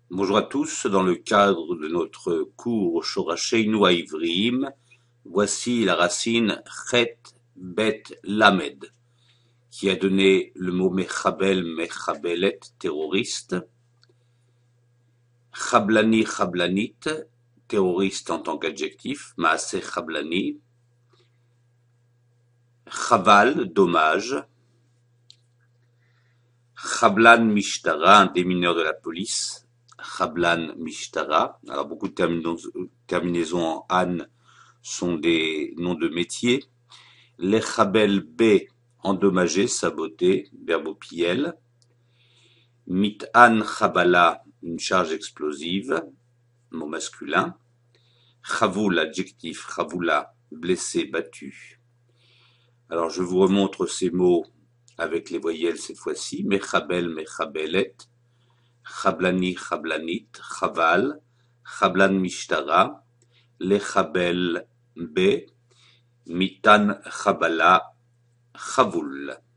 Bonjour à tous, dans le cadre de notre cours Shoracheinu Ivriim, voici la racine Chet Bet Lamed, qui a donné le mot Mechabel, Mechabelet, terroriste, Chablani, Chablanit, terroriste en tant qu'adjectif, Maaseh Chablani, Chaval, dommage, Chablan Mishtara, un démineur de la police, Chablan Mishtara. Alors beaucoup de terminaisons en an sont des noms de métiers. Lechabel B, endommager, saboter, verbe au pluriel. Mit'an Chabala, une charge explosive, mot masculin. Chavoul, adjectif, Chavoula, blessé, battu. Alors je vous remontre ces mots avec les voyelles cette fois-ci. Mechabel, Mechabelet. Chablani, Chablanit, Chaval, Chablan Mishtara, Lechabel B, Mitan Chabala, Chavoul.